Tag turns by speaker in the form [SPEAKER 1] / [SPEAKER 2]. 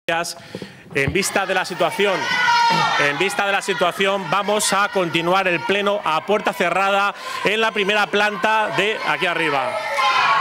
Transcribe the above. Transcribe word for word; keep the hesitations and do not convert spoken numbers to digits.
[SPEAKER 1] En vista de la situación, en vista de la situación, vamos a continuar el pleno a puerta cerrada en la primera planta de aquí arriba.